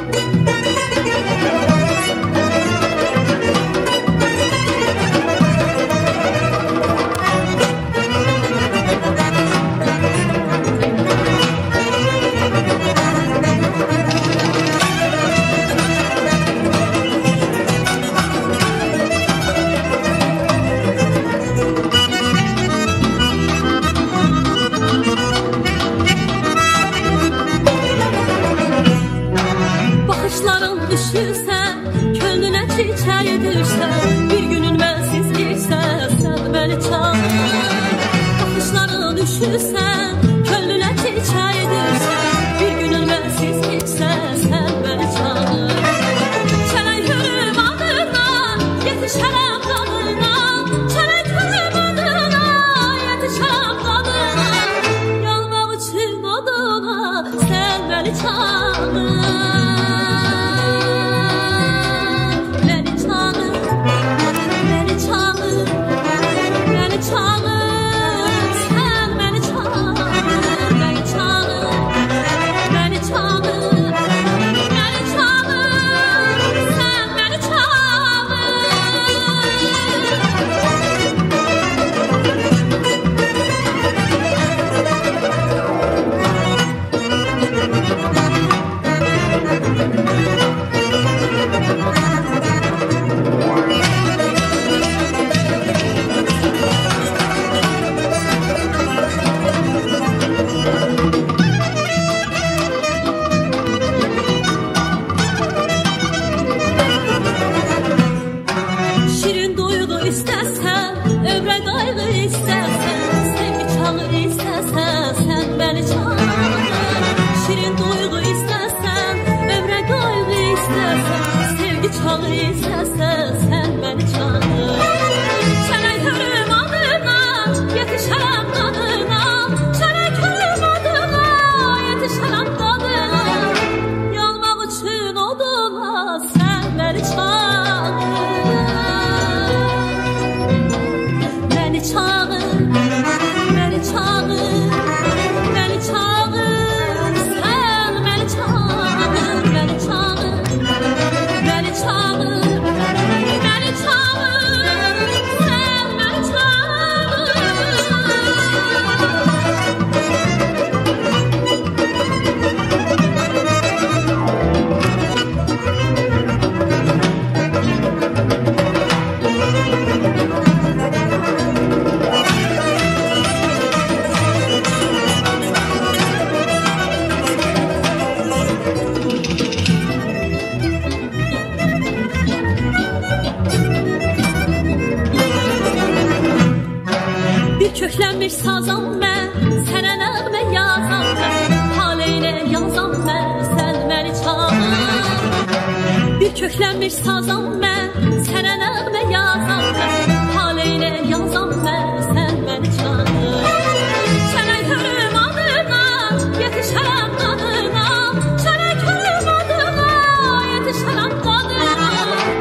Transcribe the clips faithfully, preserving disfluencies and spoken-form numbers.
Köklənmiş sazam mən, sənə nəğmə yazam mən, taleynə yazam mən, sən məni çağır. Bir köklənmiş sazam mən, sənə nəğmə yazam mən, taleynə yazam mən, sən məni çağır. Sənə körüm adına, yetişərəm qadına, sənə körüm adına, yetişərəm qadına.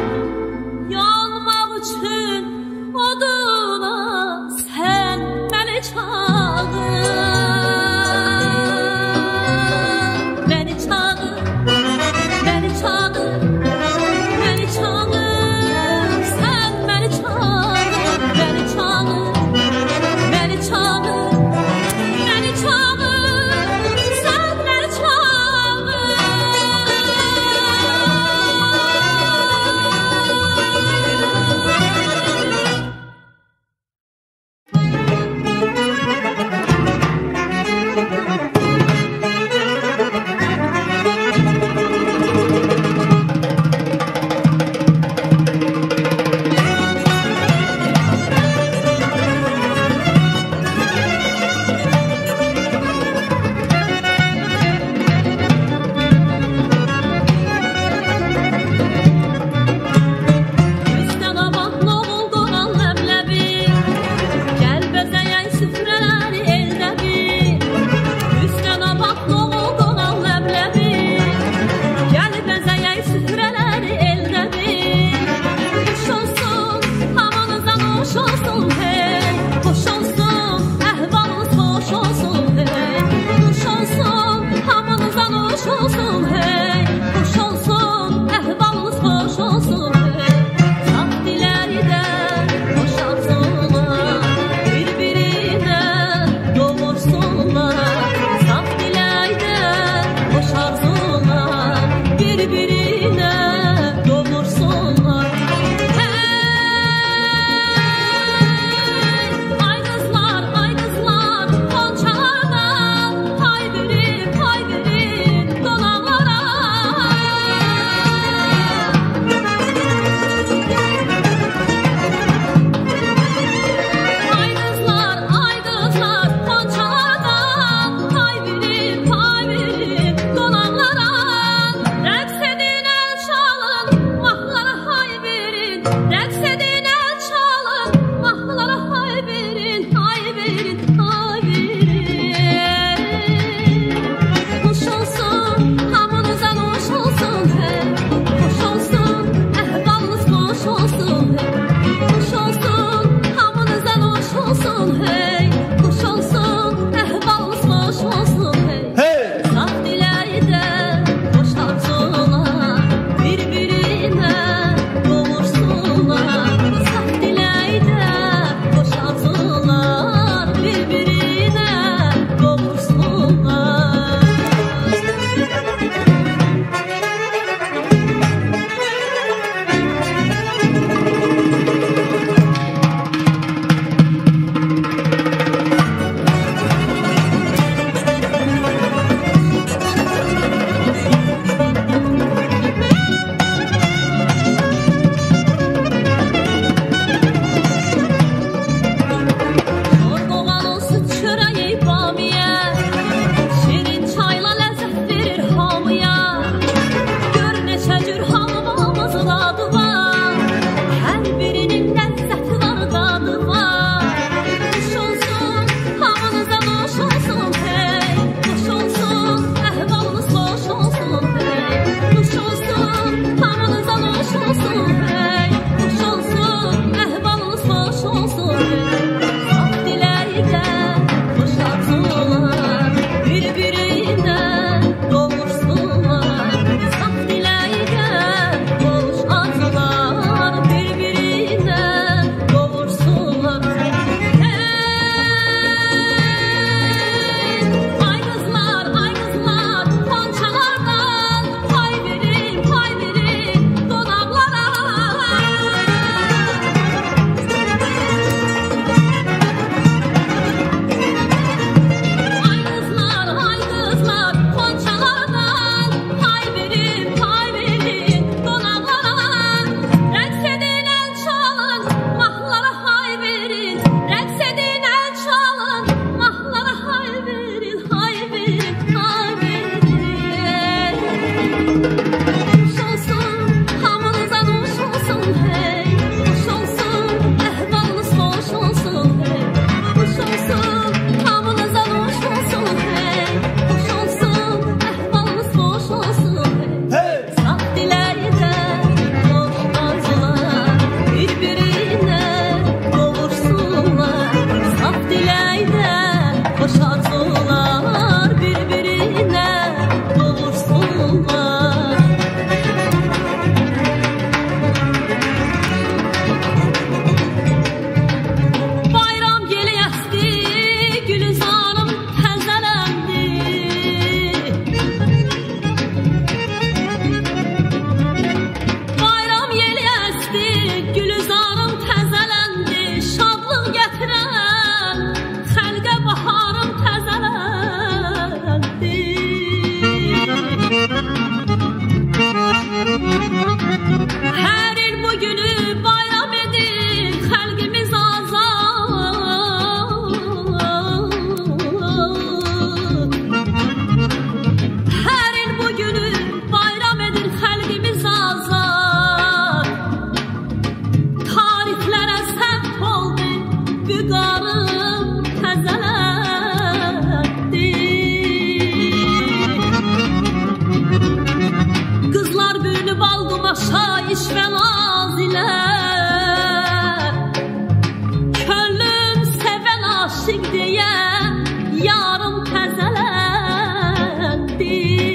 Yanmaq üçün oduna sən məni çağır, məni çağır, məni çağır, məni çağır, başa iş və naz ilə. Könlüm sevən aşıq deyə yarım təzələndi.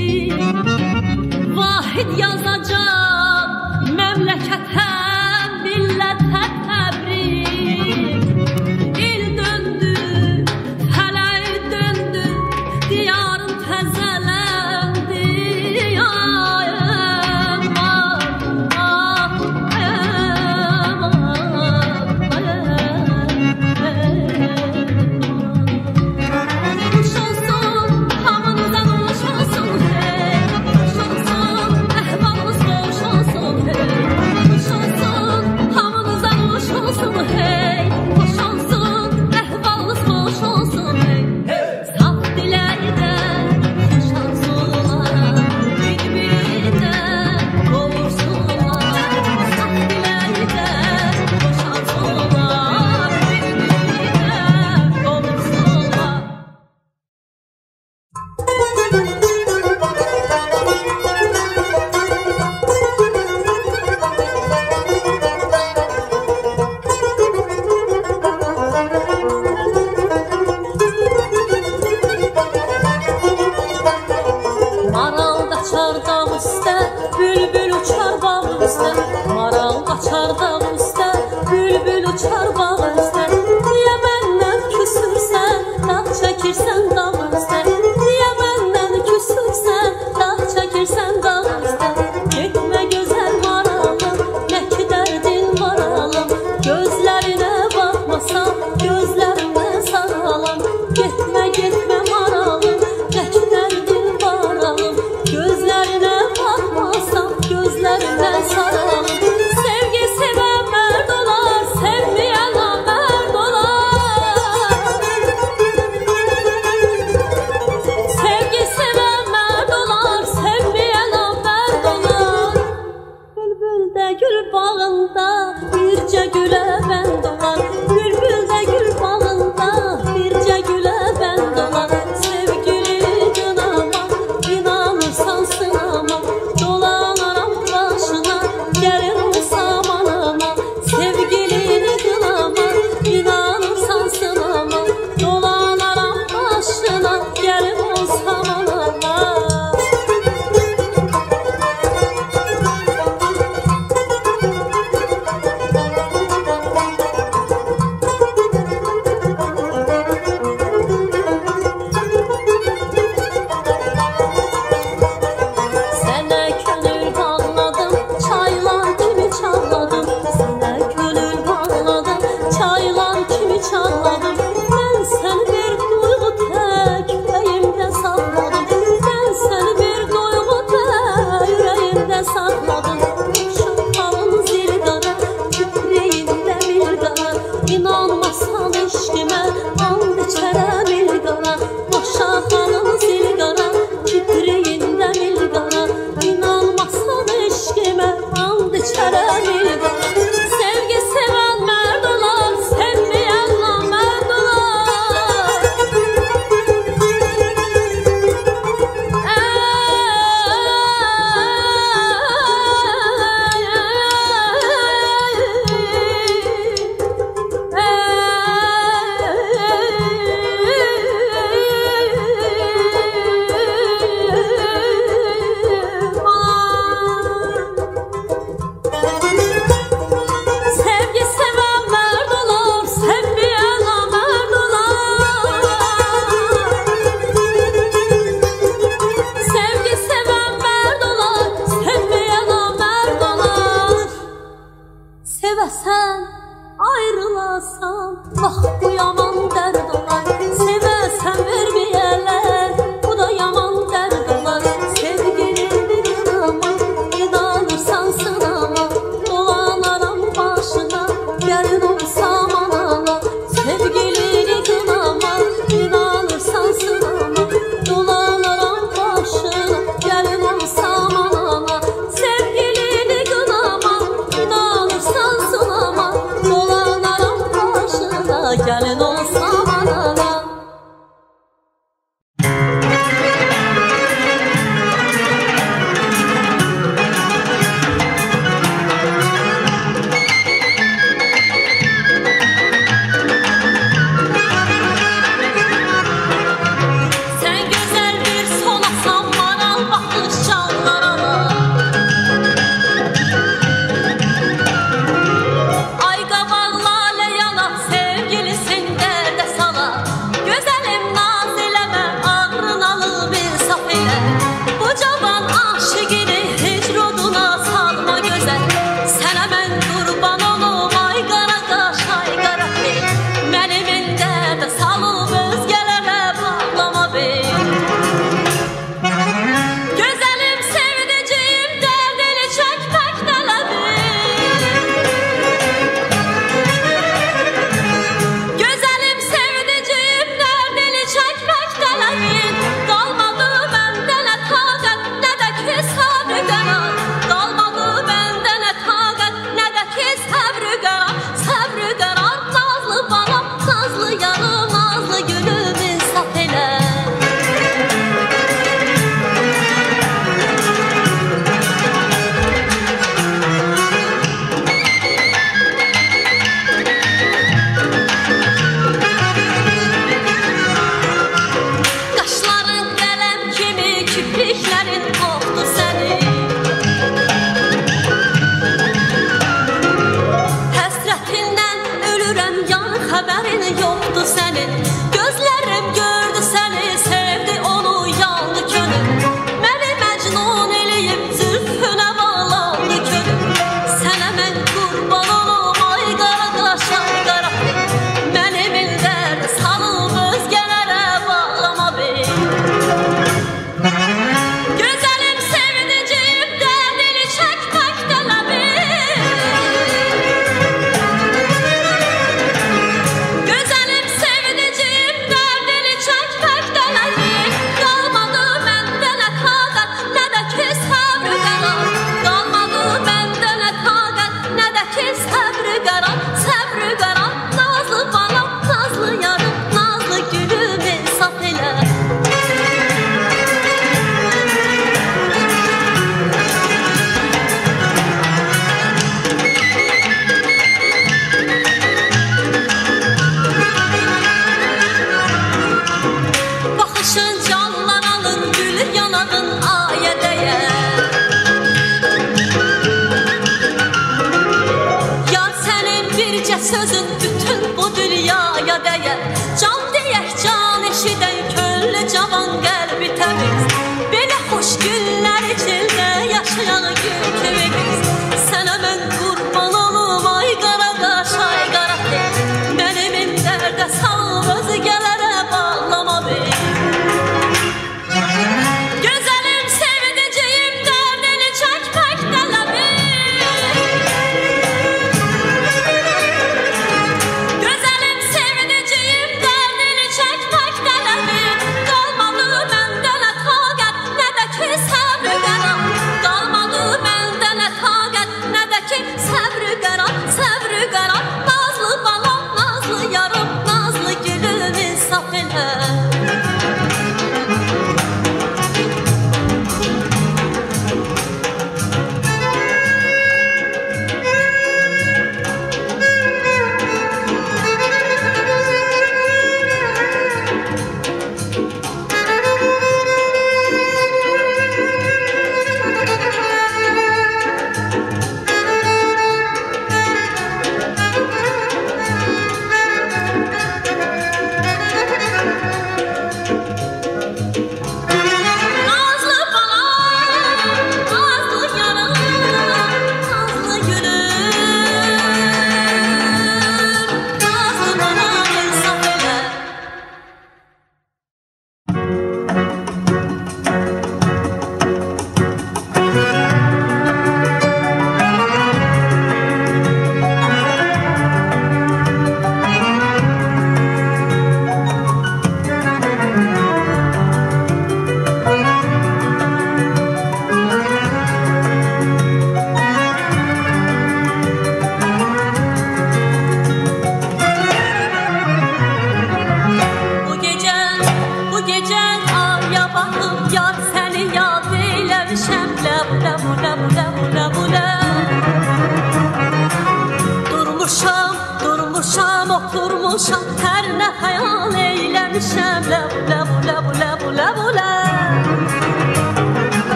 Vahid yazacaq məmləkətə, millətə təbrik. İl döndü, fələy döndü, diyarım təzələndi. Ay, aman, ah, aman, Nuş olsun, hamınıza nuş olsun, hey. Nuş olsun, əhvalınız xoş olsun, hey. Nuş olsun, hamınıza nuş olsun, hey. Xoş olsun, əhvalınız xoş olsun, hey. Saf dilərdə xoş arzular, bir-birinə qovursunlar. Saf dilərdə xoş arzular, bir-birinə qovursunlar. Maral qaçar dağ üstə, bülbül uçar bağ üstə. Maral qaçar dağ üstə, bülbül uçar bağ üstə. Niyə məndən küsürsən, dağ çəkirsən dağ üstə. Niyə məndən küsürsən, dağ çəkirsən dağ üstə. Getmə gözəl maralım, nə ki dərdin var alım. Gözlərinə baxmasam, gözlərimdən saralam. Getmə, getmə maralım, nə ki dərdin var alım. Gözlərinə baxmasam, gözlərimdən saralam. Sevgi sevən mərd olar, sevməyən namərd olar. Sevgi sevən mərd olar, sevməyən namərd olar. Bülbül də gül bağında bircə gülə bənd olar. Bülbül də gül bağında bircə gülə bənd olar. Sevgili qınama, inanırsan sınama. Dolanaram başına, gəlin olsam anama. Sevgilini qınama, inanırsan sınama. Dolanaram başına, gəlin olsam anama. Sənə könül bağladım, çaylar kimi çağladım. Sənə könül bağladım, çaylar kimi çağladım. Mən səni bir duyğu tək ürəyimdə saxladım. Mən səni bir duyğu tək ürəyimdə saxladım. Şaxalın zili qara, küprəyində mil qara. İnanmasan eşqimə, and içərəm il qara. Şaxalın zili qara, küprəyində mil qara. İnanmasan eşqimə, and içərəm il qara. Sevgi sevən mərd olar, sevməyən namərd olar. Sevgi sevən mərd olar, sevməyən namərd olar. Sevgi sevən mərd olar, sevməyən namərd olar. Sevəsən, ayrılasan, bax bu yaman dərd olar. Sevəsən, verməyələr, bu da yaman dərd olar. Sevgilini qınama, inanırsan sınama. Dolanaram başına, gəlin olsam anama. Sevgilini qınama, inanırsan sınama. Dolanaram başına, gəlin olsam anama. Sevgilini qınama, inanırsan sınama. Dolanaram başına, gəlin olsam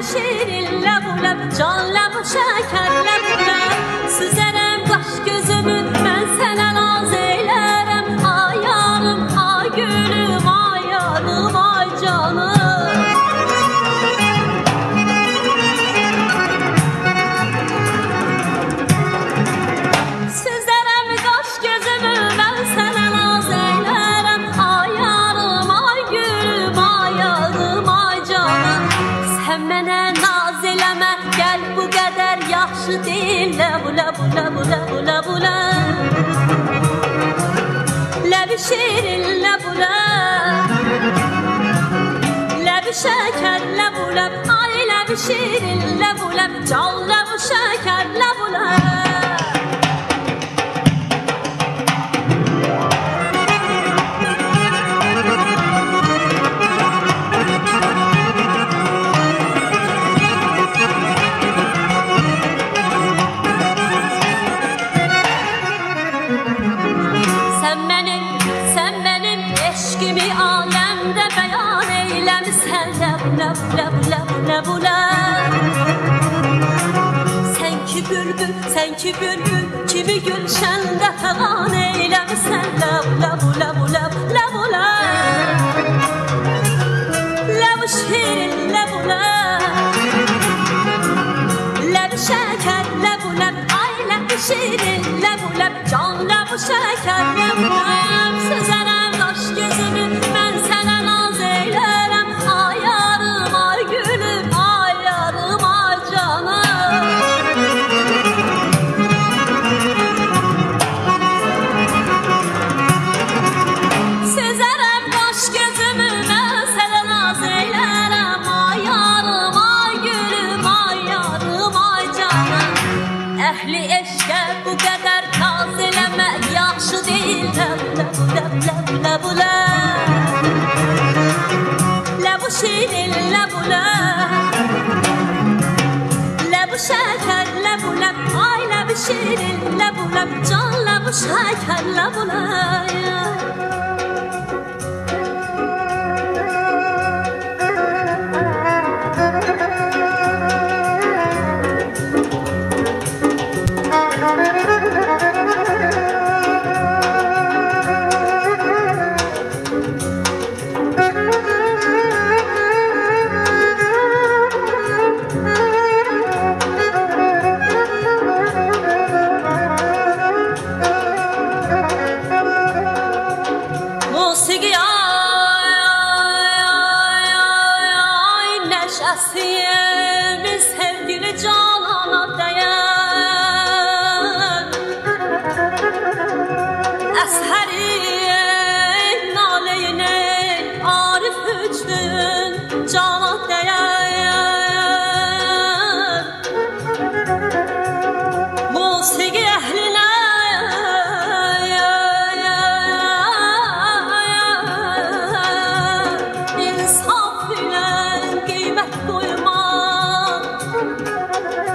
şirin ləb ləb, can ləb şəkər ləb ləb. Süzərəm qaş gözümü, mən sənə naz eylərəm. Ay yarım, ay gülüm, ay yarım, ay canım. Süzərəm qaş gözümü, mən sənə naz eylərəm. Ay yarım, ay gülüm, ay yarım, ay canım. Sən mənə naz eləmə, gəl bu qədər yaxşı deyil. Ləb ləb ləb ləb ləb ləb, ləbi şirin ləb ləb, ləbi şəkər ləb ləb. Ay ləbi şirin ləb ləb, can ləb şəkər ləb ləb. Eşkimi aləmdə bəyan eyləmisən. Ləb ləb ləb ləb ləb ləb. Sən ki bülbül, sən ki bülbül, kimi gülşəndə fəğan eyləmisən. Ləb ləb ləb ləb ləb ləb, ləb şirin ləb ləb, ləb şəkər ləb ləb. Ay ləb şirin ləb ləb, can ləb şəkər ləb ləb. Süzərəm qaş gözümü, mən sənə naz eylərəm. Ay yarım, ay gülüm, ay yarım, ay canım. Süzərəm qaş gözümü, mən sənə naz eylərəm. Ay yarım, ay gülüm, ay yarım, ay canım. Əhli eşqə bu qədər naz eləmək yaxşı deyil. Ləb ləb ləb ləb ləb ləb, ləb şirin ləb ləb, ləb şəkər ləb ləb. Ay ləb şirin ləb ləb, can ləb şəkər ləb ləb. Musiqi ay ay ay ay ay neşəsimiz sevgili canana dəyər. Əsərin naleyinin arif hücnün cana dəyər. Musiqi əhlinə insaf ilə qiymət qoymaq.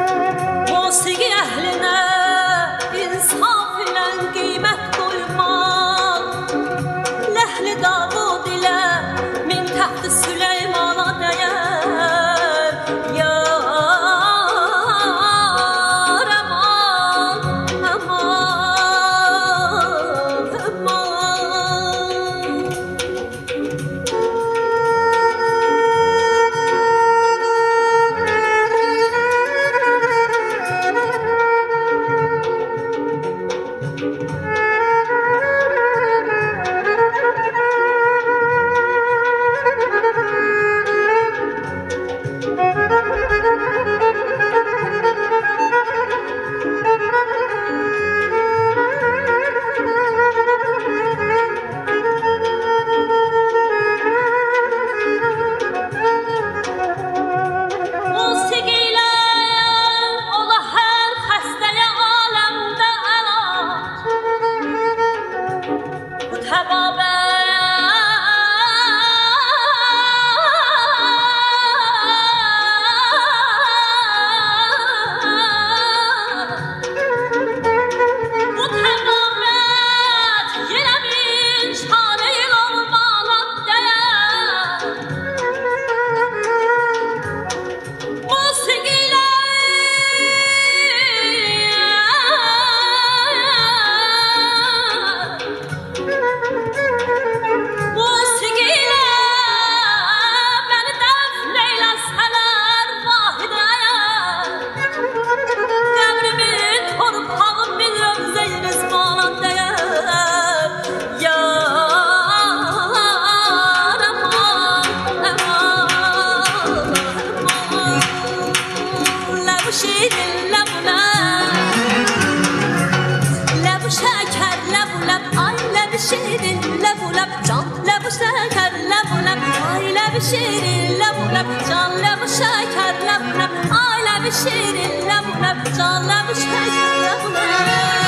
لب شکر لب لب آی لب شیرین لب لب جان لب شکر لب لب آی لب شیرین لب لب جان لب شکر لب لب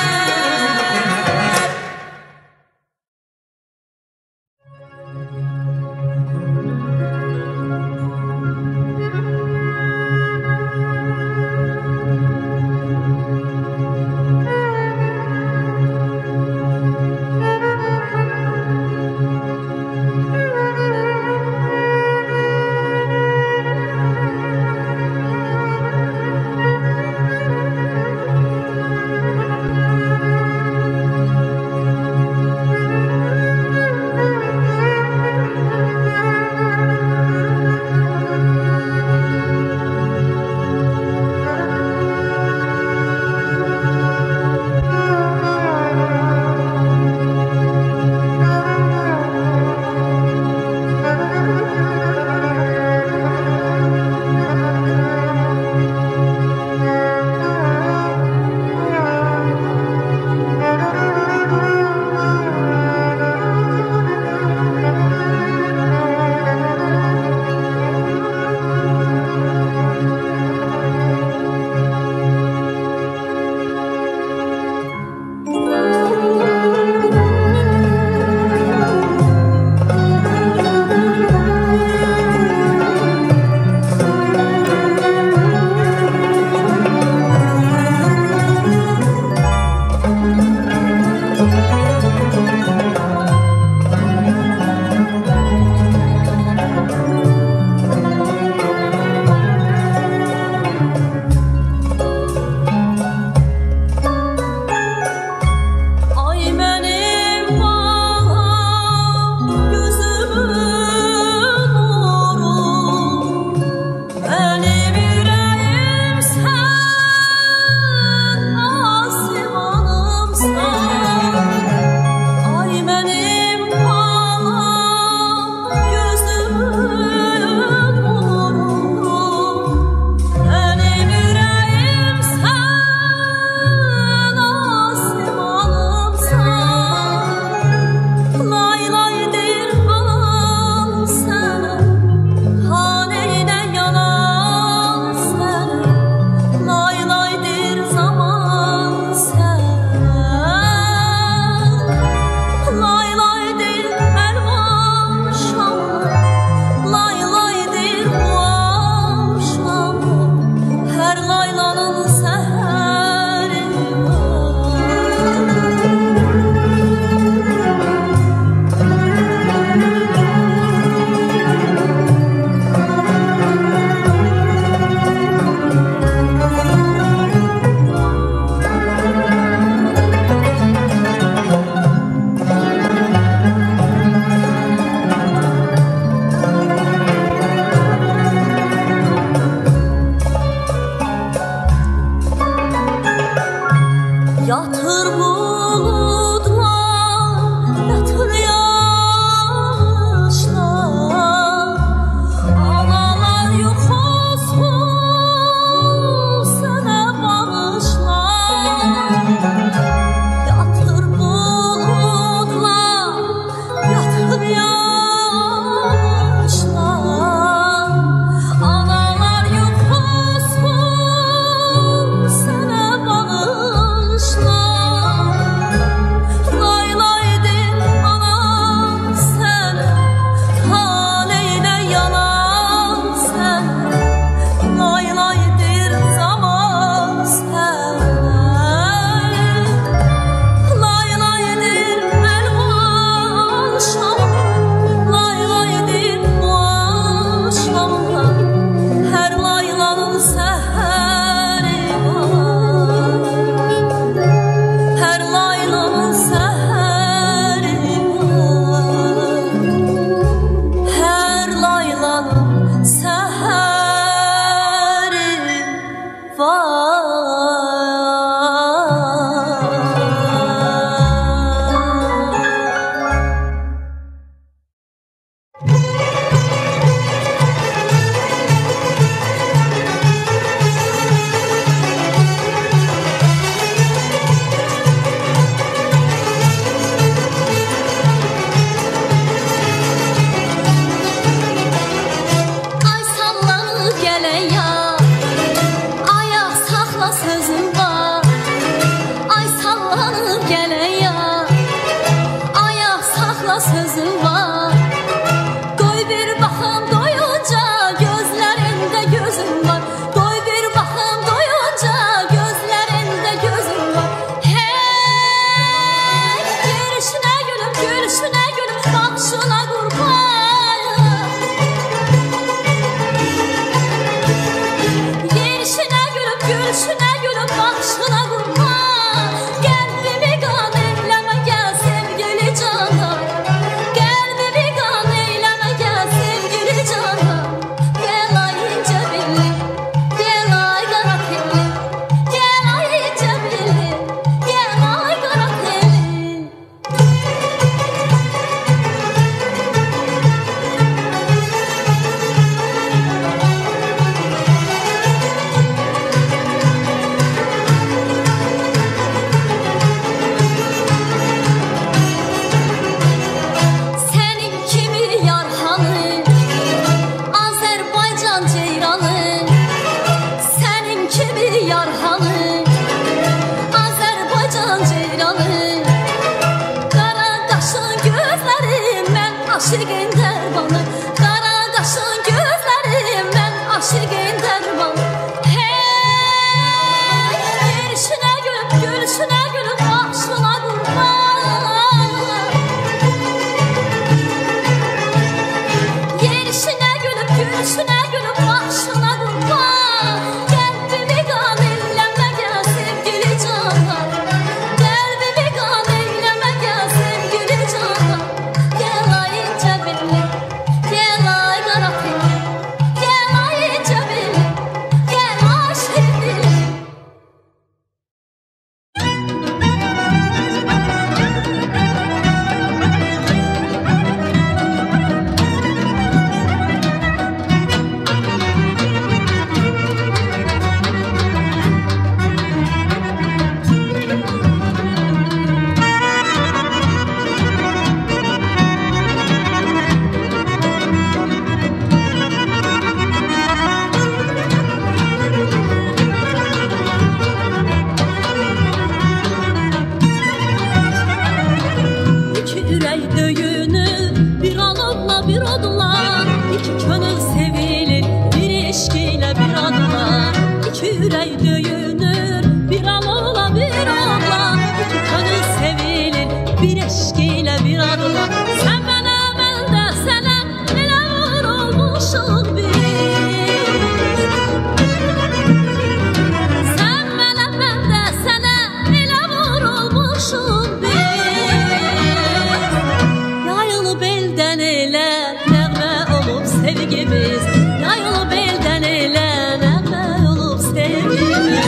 aşığın dermanı, qara qaşın gözlərim mən aşığın dermanı. Hey, yerişinə gülüb, gülüşünə gülüb, başına qurban. Yerişinə gülüb, gülüşünə gülüb, başına qurban. Qəlbimi qan eyləmə gəl sevgili canan, qəlbimi qan eyləmə gəl sevgili canan. Gəl ay incə belli, gəl ay qara telli, gəl ay incə belli, gəl ay şirin. İki ürək döyünür, bir alovla bir odla. İki könül sevilir, bir eşq ilə bir adla. İki ürək döyünür, bir alovla bir odla. İki könül sevilir, bir eşq ilə bir adla. Sən mənə, mən də sənə elə vurulmuşuq biz. Sən mənə, mən də sənə elə vurulmuşuq biz. Yayılıb eldən elə nəğmə olub sevgimiz, yayılıb eldən elə nəğmə olub sevgimiz.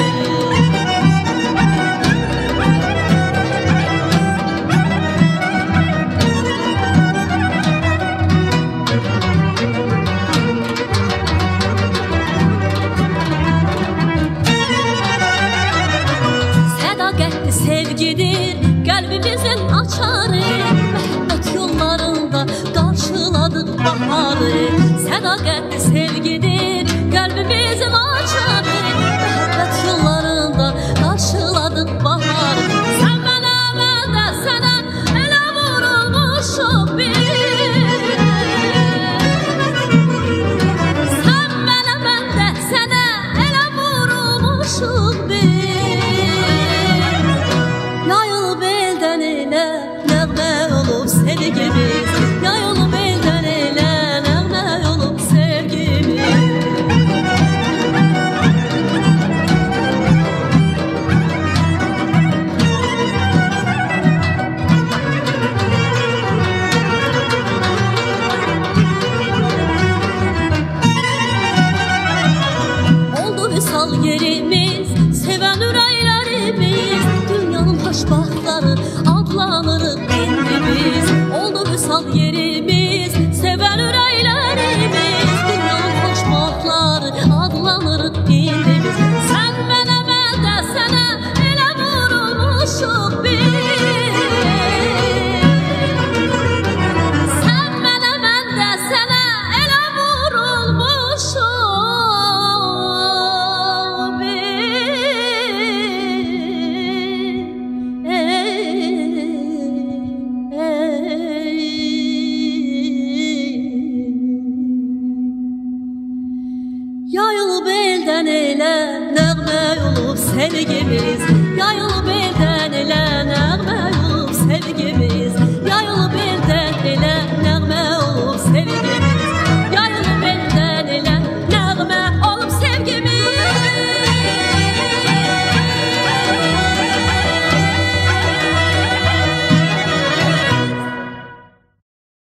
Sədaqətli sevgidir qəlbimizin açarı, məhəbbət yollarında qarşıladıq baharı. Sədaqətli sevgidir qəlbimizin açarı, məhəbbət yollarında qarşıladıq baharı. Sən mənə, mən də sənə elə vurulmuşuq biz. Sən mənə, mən də sənə elə vurulmuşuq biz. Yayılıb eldən elə nəğmə olub sevgimiz, yayılıb eldən elə nəğmə olub sevgimiz. Oldu vüsal yerimiz, sevən ürəklərimiz, dünyanın xoşbaxtları adlanırıq indi biz. Oldu vüsal yerimiz, sevən ürəklərimiz, dünyanın xoşbaxtları adlanırıq indi biz. Sən mənə, mən də sənə elə vurulmuşuq biz. Sən mənə, mən də sənə elə vurulmuşuq biz. Yayılıb eldən elə nəğmə olub sevgimiz, yayılıb